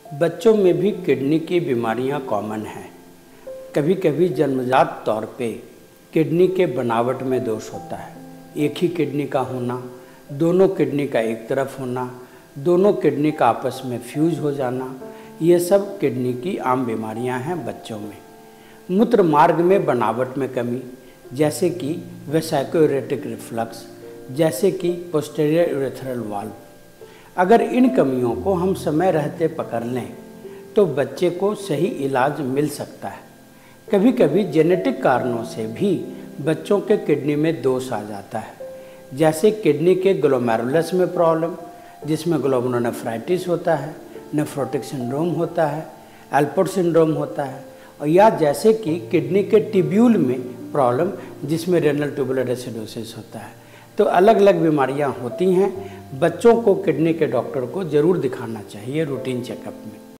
बच्चों में भी किडनी की बीमारियां कॉमन हैं। कभी कभी जन्मजात तौर पे किडनी के बनावट में दोष होता है। एक ही किडनी का होना, दोनों किडनी का एक तरफ होना, दोनों किडनी का आपस में फ्यूज हो जाना, ये सब किडनी की आम बीमारियां हैं बच्चों में। मूत्र मार्ग में बनावट में कमी, जैसे कि वेसाइकोयूरेटिक रिफ्लक्स, जैसे कि पोस्टीरियर यूरेथ्रल वाल्व। अगर इन कमियों को हम समय रहते पकड़ लें तो बच्चे को सही इलाज मिल सकता है। कभी कभी जेनेटिक कारणों से भी बच्चों के किडनी में दोष आ जाता है, जैसे किडनी के ग्लोमेरुलस में प्रॉब्लम, जिसमें ग्लोमेरुलोनेफ्राइटिस होता है, नेफ्रोटिक सिंड्रोम होता है, एल्पोर्ट सिंड्रोम होता है, और या जैसे कि किडनी के ट्यूब्यूल में प्रॉब्लम, जिसमें रेनल ट्यूबुलर एसिडोसिस होता है। तो अलग अलग बीमारियां होती हैं। बच्चों को किडनी के डॉक्टर को ज़रूर दिखाना चाहिए रूटीन चेकअप में।